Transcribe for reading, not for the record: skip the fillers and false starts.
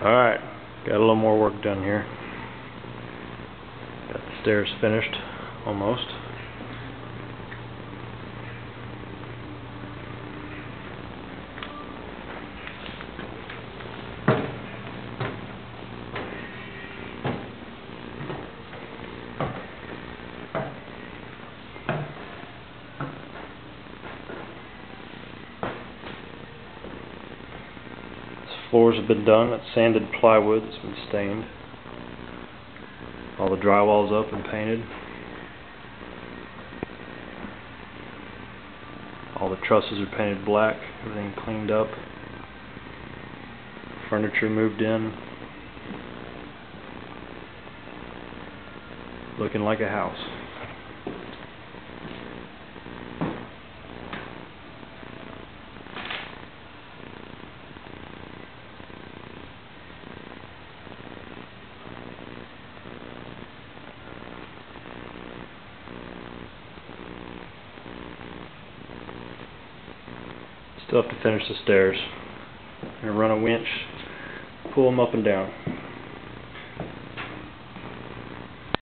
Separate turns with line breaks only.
Alright, got a little more work done here. Got the stairs finished, almost. Floors have been done. It's sanded plywood that's been stained. All the drywall's up and painted. All the trusses are painted black. Everything cleaned up. Furniture moved in. Looking like a house. Still have to finish the stairs. I'm going to run a winch, pull them up and down.